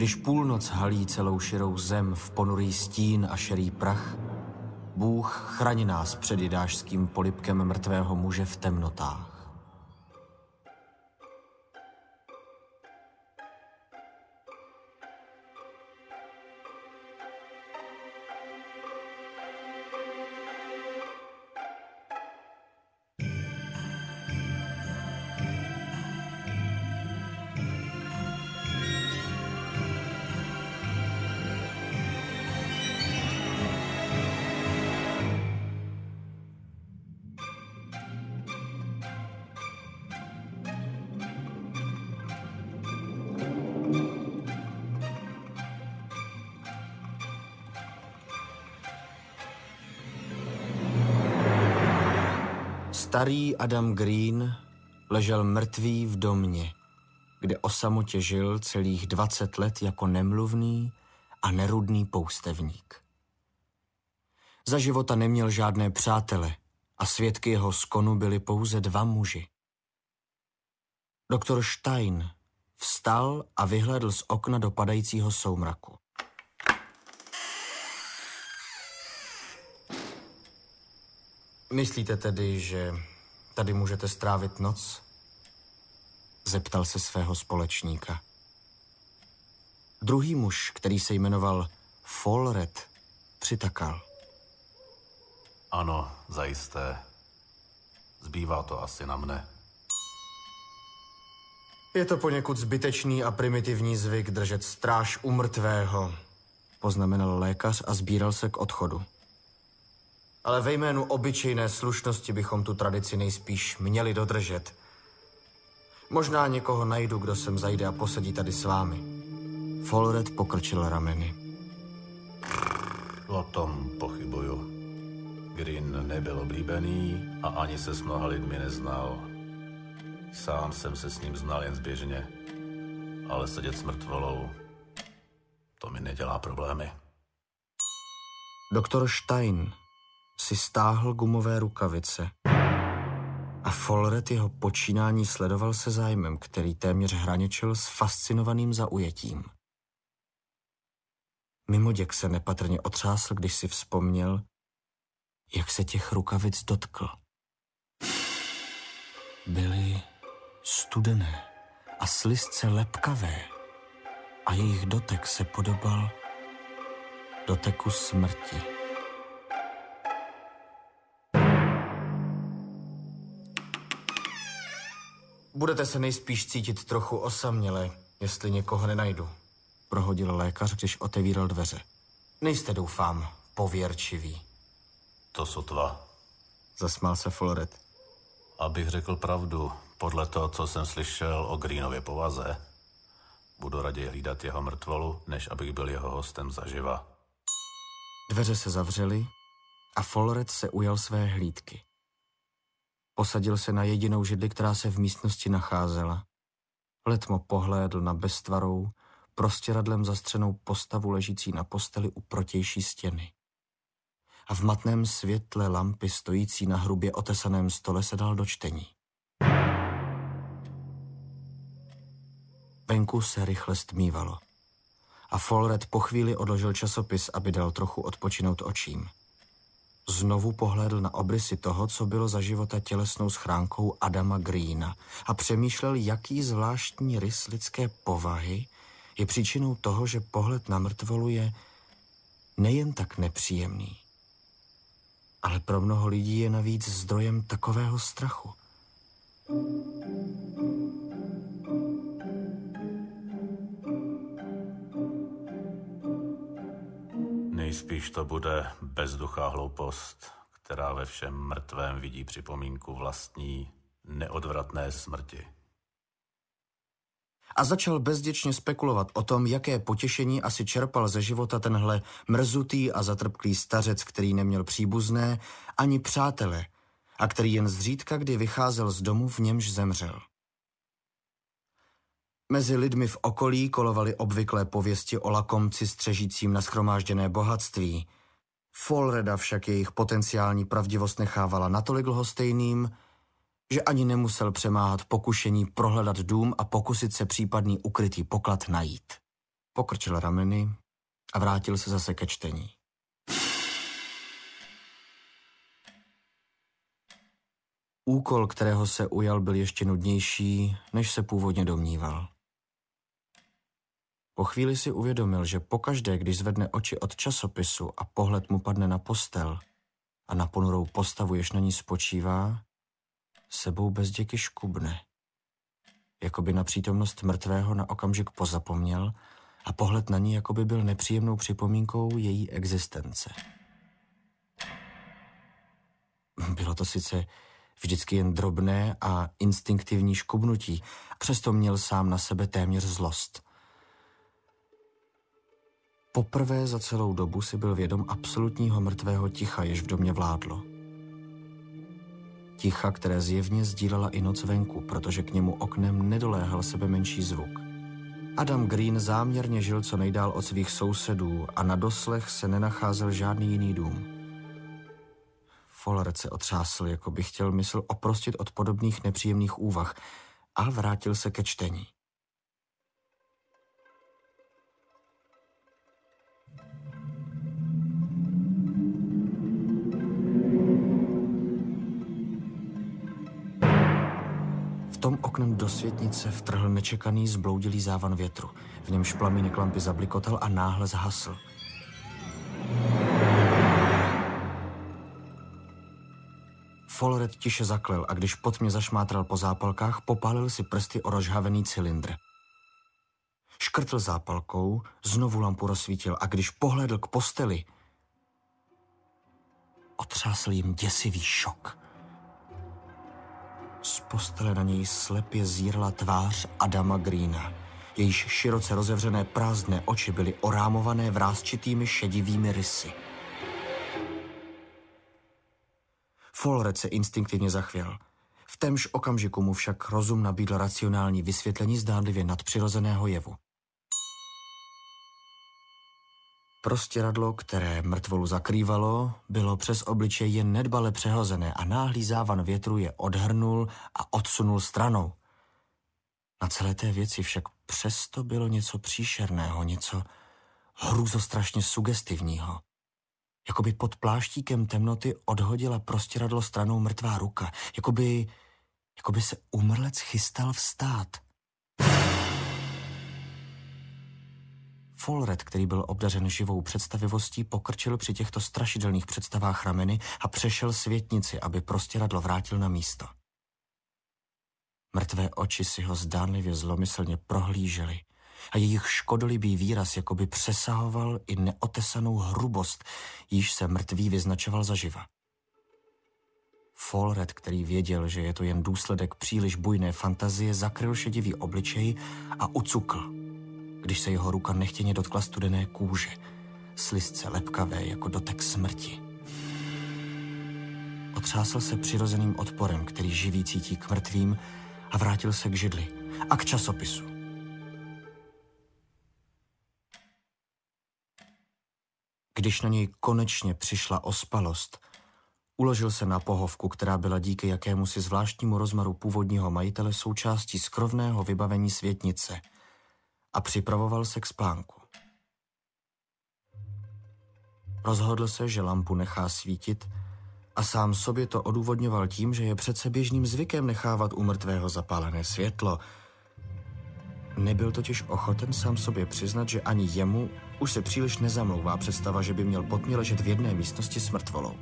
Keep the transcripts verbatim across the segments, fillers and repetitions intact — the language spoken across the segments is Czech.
Když půlnoc halí celou širou zem v ponurý stín a šerý prach, Bůh chrani nás před jidášským polibkem mrtvého muže v temnotách. Starý Adam Green ležel mrtvý v domě, kde o samotě žil celých dvacet let jako nemluvný a nerudný poustevník. Za života neměl žádné přátele a svědky jeho skonu byli pouze dva muži. Doktor Stein vstal a vyhlédl z okna do padajícího soumraku. Myslíte tedy, že tady můžete strávit noc? Zeptal se svého společníka. Druhý muž, který se jmenoval Folred, přitakal. Ano, zajisté. Zbývá to asi na mne. Je to poněkud zbytečný a primitivní zvyk držet stráž u mrtvého, poznamenal lékař a sbíral se k odchodu. Ale ve jménu obyčejné slušnosti bychom tu tradici nejspíš měli dodržet. Možná někoho najdu, kdo sem zajde a posedí tady s vámi. Folred pokrčil rameny. O tom pochybuju. Green nebyl oblíbený a ani se s mnoha lidmi neznal. Sám jsem se s ním znal jen zběžně, ale sedět s mrtvolou, to mi nedělá problémy. Doktor Stein si stáhl gumové rukavice a Folred jeho počínání sledoval se zájmem, který téměř hraničil s fascinovaným zaujetím. Mimoděk se nepatrně otřásl, když si vzpomněl, jak se těch rukavic dotkl. Byly studené a slizce lepkavé a jejich dotek se podobal doteku smrti. Budete se nejspíš cítit trochu osaměle, jestli někoho nenajdu, prohodil lékař, když otevíral dveře. Nejste, doufám, pověrčiví. To sotva. Zasmál se Folred. Abych řekl pravdu, podle toho, co jsem slyšel o Greenově povaze, budu raději hlídat jeho mrtvolu, než abych byl jeho hostem zaživa. Dveře se zavřely a Folred se ujal své hlídky. Posadil se na jedinou židli, která se v místnosti nacházela. Letmo pohlédl na beztvarou, prostěradlem zastřenou postavu ležící na posteli u protější stěny. A v matném světle lampy stojící na hrubě otesaném stole se dal do čtení. Venku se rychle stmívalo a Folred po chvíli odložil časopis, aby dal trochu odpočinout očím. Znovu pohlédl na obrysy toho, co bylo za života tělesnou schránkou Adama Greena a přemýšlel, jaký zvláštní rys lidské povahy je příčinou toho, že pohled na mrtvolu je nejen tak nepříjemný, ale pro mnoho lidí je navíc zdrojem takového strachu. Nejspíš to bude bezduchá hloupost, která ve všem mrtvém vidí připomínku vlastní neodvratné smrti. A začal bezděčně spekulovat o tom, jaké potěšení asi čerpal ze života tenhle mrzutý a zatrpklý stařec, který neměl příbuzné ani přátele a který jen zřídka kdy vycházel z domu, v němž zemřel. Mezi lidmi v okolí kolovaly obvyklé pověsti o lakomci střežícím nashromážděné bohatství. Folreda však jejich potenciální pravdivost nechávala natolik lhostejným, že ani nemusel přemáhat pokušení prohledat dům a pokusit se případný ukrytý poklad najít. Pokrčil rameny a vrátil se zase ke čtení. Úkol, kterého se ujal, byl ještě nudnější, než se původně domníval. Po chvíli si uvědomil, že pokaždé, když zvedne oči od časopisu a pohled mu padne na postel a na ponurou postavu, jež na ní spočívá, sebou bezděky škubne. Jakoby na přítomnost mrtvého na okamžik pozapomněl a pohled na ní jakoby byl nepříjemnou připomínkou její existence. Bylo to sice vždycky jen drobné a instinktivní škubnutí, přesto měl sám na sebe téměř zlost. Poprvé za celou dobu si byl vědom absolutního mrtvého ticha, jež v domě vládlo. Ticha, které zjevně sdílela i noc venku, protože k němu oknem nedoléhal sebe menší zvuk. Adam Green záměrně žil co nejdál od svých sousedů a na doslech se nenacházel žádný jiný dům. Follett se otřásl, jako by chtěl mysl oprostit od podobných nepříjemných úvah a vrátil se ke čtení. V tom oknem do světnice vtrhl nečekaný zbloudilý závan větru. V němž plamínek lampy zablikotal a náhle zhasl. Follett tiše zaklel a když potmě zašmátral po zápalkách, popálil si prsty o rozžhavený cylindr. Škrtl zápalkou, znovu lampu rozsvítil a když pohlédl k posteli, otřásl jim děsivý šok. Z postele na něj slepě zírala tvář Adama Greena. Jejíž široce rozevřené prázdné oči byly orámované vrásčitými šedivými rysy. Follett se instinktivně zachvěl. V témž okamžiku mu však rozum nabídl racionální vysvětlení zdánlivě nadpřirozeného jevu. Prostěradlo, které mrtvolu zakrývalo, bylo přes obličej jen nedbale přehozené a náhlý závan větru je odhrnul a odsunul stranou. Na celé té věci však přesto bylo něco příšerného, něco hrůzostrašně sugestivního. Jakoby pod pláštíkem temnoty odhodila prostěradlo stranou mrtvá ruka, jakoby, jakoby se umrlec chystal vstát. Follett, který byl obdařen živou představivostí, pokrčil při těchto strašidelných představách rameny a přešel světnici, aby prostěradlo vrátil na místo. Mrtvé oči si ho zdánlivě zlomyslně prohlížely a jejich škodolibý výraz jakoby přesahoval i neotesanou hrubost, jíž se mrtvý vyznačoval zaživa. Follett, který věděl, že je to jen důsledek příliš bujné fantazie, zakryl šedivý obličej a ucukl, když se jeho ruka nechtěně dotkla studené kůže, slizce lepkavé jako dotek smrti. Otřásl se přirozeným odporem, který živý cítí k mrtvým, a vrátil se k židli a k časopisu. Když na něj konečně přišla ospalost, uložil se na pohovku, která byla díky jakémusi zvláštnímu rozmaru původního majitele součástí skrovného vybavení světnice a připravoval se k spánku. Rozhodl se, že lampu nechá svítit a sám sobě to odůvodňoval tím, že je přece běžným zvykem nechávat u mrtvého zapálené světlo. Nebyl totiž ochoten sám sobě přiznat, že ani jemu už se příliš nezamlouvá představa, že by měl potmě ležet v jedné místnosti s mrtvolou.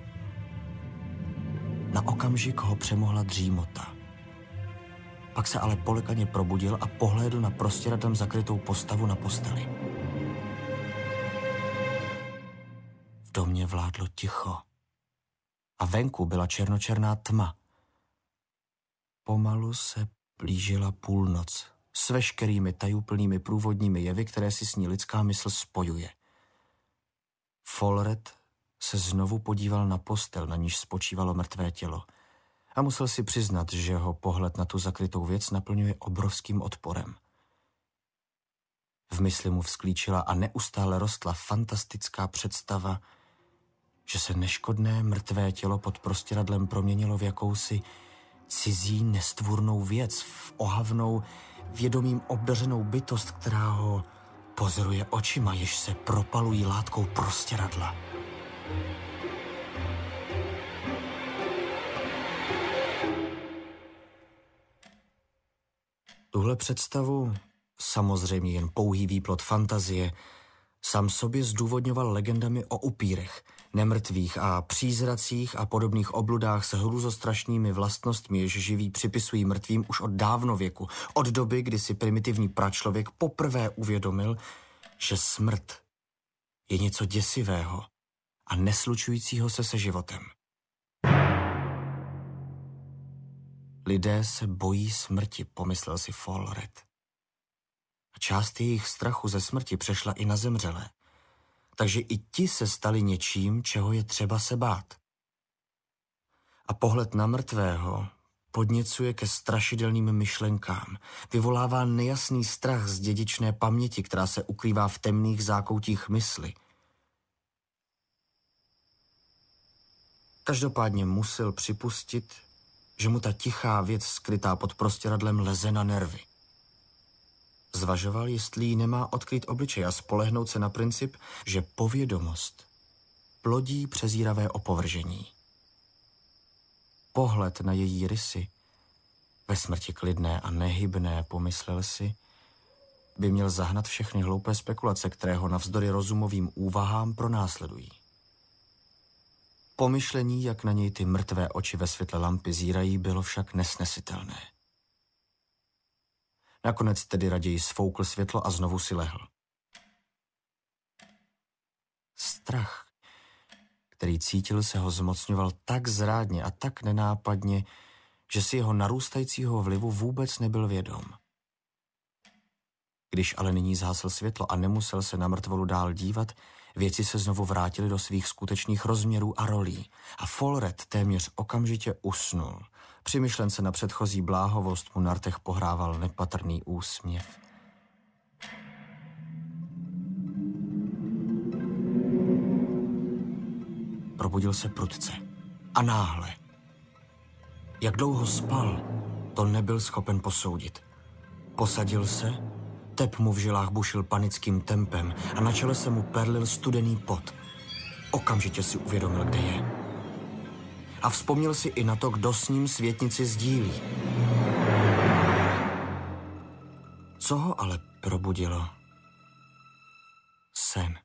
Na okamžik ho přemohla dřímota. Pak se ale polekaně probudil a pohlédl na prostěradlem zakrytou postavu na posteli. V domě vládlo ticho a venku byla černočerná tma. Pomalu se blížila půlnoc s veškerými tajuplnými průvodními jevy, které si s ní lidská mysl spojuje. Follett se znovu podíval na postel, na níž spočívalo mrtvé tělo, a musel si přiznat, že ho pohled na tu zakrytou věc naplňuje obrovským odporem. V mysli mu vzklíčila a neustále rostla fantastická představa, že se neškodné mrtvé tělo pod prostěradlem proměnilo v jakousi cizí nestvůrnou věc, v ohavnou, vědomím obdařenou bytost, která ho pozoruje očima, jež se propalují látkou prostěradla. Tuhle představu, samozřejmě jen pouhý výplod fantazie, sám sobě zdůvodňoval legendami o upírech, nemrtvých a přízracích a podobných obludách s hrůzostrašnými vlastnostmi, jež živí připisují mrtvým už od dávnověku, od doby, kdy si primitivní pračlověk poprvé uvědomil, že smrt je něco děsivého a neslučujícího se se životem. Lidé se bojí smrti, pomyslel si Falred. A část jejich strachu ze smrti přešla i na zemřelé. Takže i ti se stali něčím, čeho je třeba se bát. A pohled na mrtvého podněcuje ke strašidelným myšlenkám, vyvolává nejasný strach z dědičné paměti, která se ukrývá v temných zákoutích mysli. Každopádně musel připustit, že mu ta tichá věc skrytá pod prostěradlem leze na nervy. Zvažoval, jestli jí nemá odkryt obličej a spolehnout se na princip, že povědomost plodí přezíravé opovržení. Pohled na její rysy, ve smrti klidné a nehybné, pomyslel si, by měl zahnat všechny hloupé spekulace, které ho navzdory rozumovým úvahám pronásledují. Pomyšlení, jak na něj ty mrtvé oči ve světle lampy zírají, bylo však nesnesitelné. Nakonec tedy raději sfoukl světlo a znovu si lehl. Strach, který cítil, se ho zmocňoval tak zrádně a tak nenápadně, že si jeho narůstajícího vlivu vůbec nebyl vědom. Když ale nyní zhasl světlo a nemusel se na mrtvolu dál dívat, věci se znovu vrátily do svých skutečných rozměrů a rolí a Falred téměř okamžitě usnul. Při myšlence na předchozí bláhovost mu na rtech pohrával nepatrný úsměv. Probudil se prudce a náhle. Jak dlouho spal, to nebyl schopen posoudit. Posadil se, tep mu v žilách bušil panickým tempem a na čele se mu perlil studený pot. Okamžitě si uvědomil, kde je. A vzpomněl si i na to, kdo s ním světnici sdílí. Co ho ale probudilo? Sen.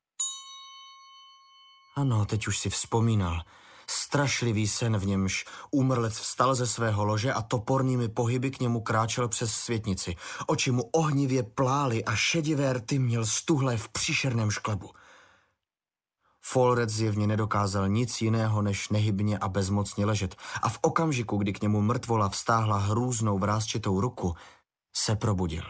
Ano, teď už si vzpomínal. Strašlivý sen, v němž úmrlec vstal ze svého lože a topornými pohyby k němu kráčel přes světnici. Oči mu ohnivě plály a šedivé rty měl stuhlé v příšerném šklebu. Falred zjevně nedokázal nic jiného, než nehybně a bezmocně ležet a v okamžiku, kdy k němu mrtvola vztáhla hrůznou vrásčitou ruku, se probudil.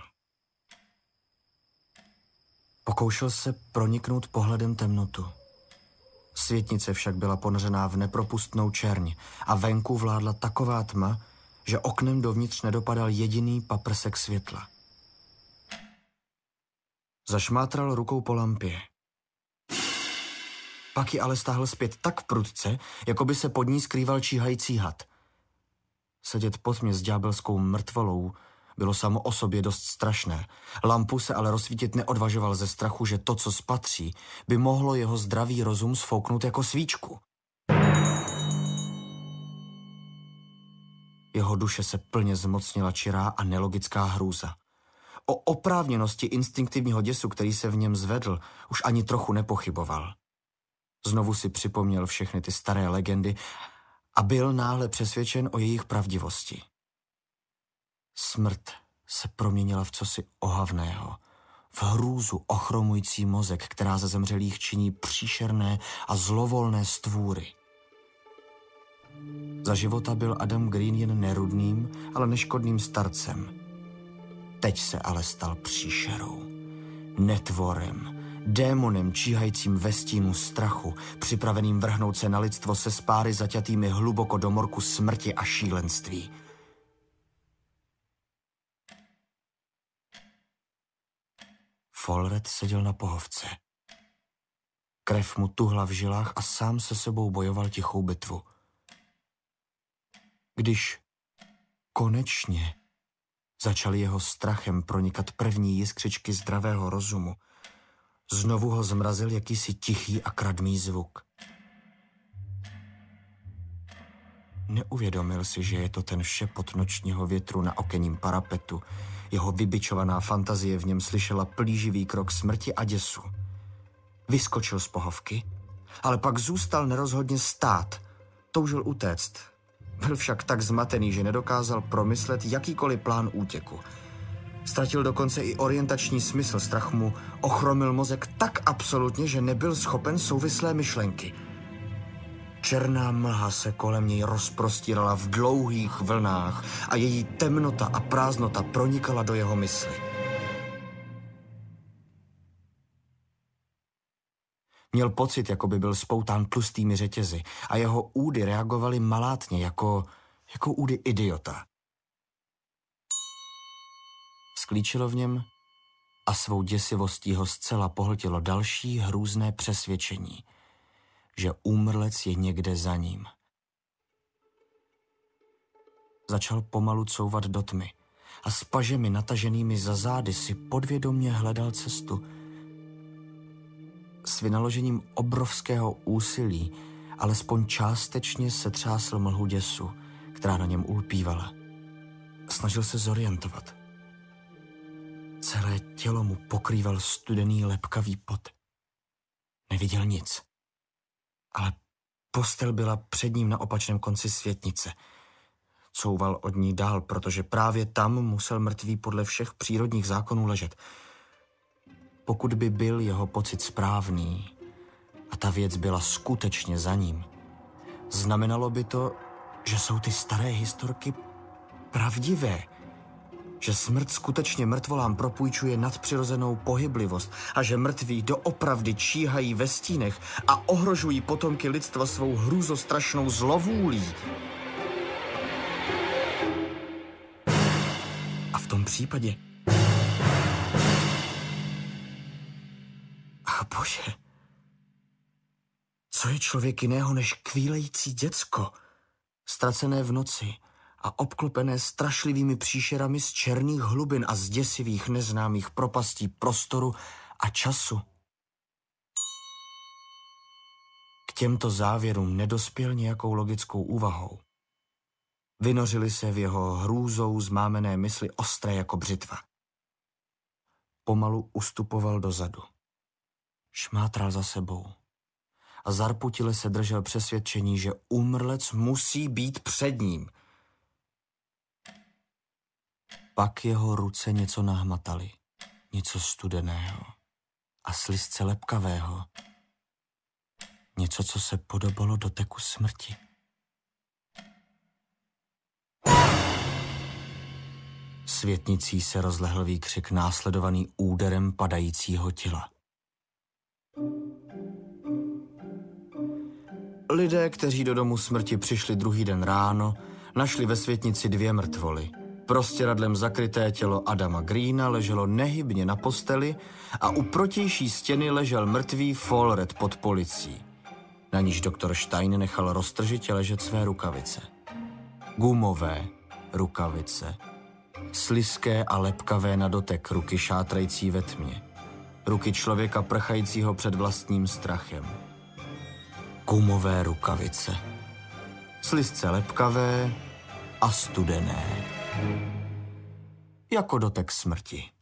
Pokoušel se proniknout pohledem temnotu. Světnice však byla ponořená v nepropustnou čerň a venku vládla taková tma, že oknem dovnitř nedopadal jediný paprsek světla. Zašmátral rukou po lampě. Pak ji ale stáhl zpět tak prudce, jako by se pod ní skrýval číhající had. Sedět pod tmě s ďábelskou mrtvolou bylo samo o sobě dost strašné. Lampu se ale rozsvítit neodvažoval ze strachu, že to, co spatří, by mohlo jeho zdravý rozum sfouknout jako svíčku. Jeho duše se plně zmocnila čirá a nelogická hrůza. O oprávněnosti instinktivního děsu, který se v něm zvedl, už ani trochu nepochyboval. Znovu si připomněl všechny ty staré legendy a byl náhle přesvědčen o jejich pravdivosti. Smrt se proměnila v cosi ohavného, v hrůzu ochromující mozek, která ze zemřelých činí příšerné a zlovolné stvůry. Za života byl Adam Green jen nerudným, ale neškodným starcem. Teď se ale stal příšerou, netvorem, démonem číhajícím ve stínu strachu, připraveným vrhnout se na lidstvo se spáry zaťatými hluboko do morku smrti a šílenství. Falred seděl na pohovce. Krev mu tuhla v žilách a sám se sebou bojoval tichou bitvu. Když konečně Začaly jeho strachem pronikat první jiskřičky zdravého rozumu. Znovu ho zmrazil jakýsi tichý a kradmý zvuk. Neuvědomil si, že je to ten šepot nočního větru na okenním parapetu. Jeho vybičovaná fantazie v něm slyšela plíživý krok smrti a děsu. Vyskočil z pohovky, ale pak zůstal nerozhodně stát. Toužil utéct. Byl však tak zmatený, že nedokázal promyslet jakýkoliv plán útěku. Ztratil dokonce i orientační smysl, strach mu ochromil mozek tak absolutně, že nebyl schopen souvislé myšlenky. Černá mlha se kolem něj rozprostírala v dlouhých vlnách a její temnota a prázdnota pronikala do jeho mysli. Měl pocit, jako by byl spoután tlustými řetězy a jeho údy reagovaly malátně, jako, jako údy idiota. Sklíčilo v něm a svou děsivostí ho zcela pohltilo další hrůzné přesvědčení, že úmrlec je někde za ním. Začal pomalu couvat do tmy a s pažemi nataženými za zády si podvědomě hledal cestu. S vynaložením obrovského úsilí alespoň částečně setřásl mlhu děsu, která na něm ulpívala. Snažil se zorientovat. Celé tělo mu pokrýval studený lepkavý pot. Neviděl nic. Ale postel byla před ním na opačném konci světnice. Couval od ní dál, protože právě tam musel mrtvý podle všech přírodních zákonů ležet. Pokud by byl jeho pocit správný a ta věc byla skutečně za ním, znamenalo by to, že jsou ty staré historky pravdivé, že smrt skutečně mrtvolám propůjčuje nadpřirozenou pohyblivost a že mrtví doopravdy číhají ve stínech a ohrožují potomky lidstva svou hrůzostrašnou zlovůlí. A v tom případě... Ach, bože, co je člověk jiného než kvílející děcko, ztracené v noci a obklopené strašlivými příšerami z černých hlubin a z děsivých neznámých propastí prostoru a času. K těmto závěrům nedospěl nějakou logickou úvahou. Vynořily se v jeho hrůzou zmámené mysli ostré jako břitva. Pomalu ustupoval dozadu. Šmátral za sebou a zarputile se držel přesvědčení, že úmrlec musí být před ním. Pak jeho ruce něco nahmataly, něco studeného a slizce lepkavého. Něco, co se podobalo doteku smrti. Světnicí se rozlehl výkřik následovaný úderem padajícího těla. Lidé, kteří do domu smrti přišli druhý den ráno, našli ve světnici dvě mrtvoly. Prostěradlem zakryté tělo Adama Greena leželo nehybně na posteli a u protější stěny ležel mrtvý Fallred pod policií. Na níž doktor Stein nechal roztržitě ležet své rukavice. Gumové rukavice. Slizké a lepkavé na dotek ruky šátrající ve tmě. Ruky člověka prchajícího před vlastním strachem. Gumové rukavice. Slizce lepkavé a studené. Jako dotek smrti.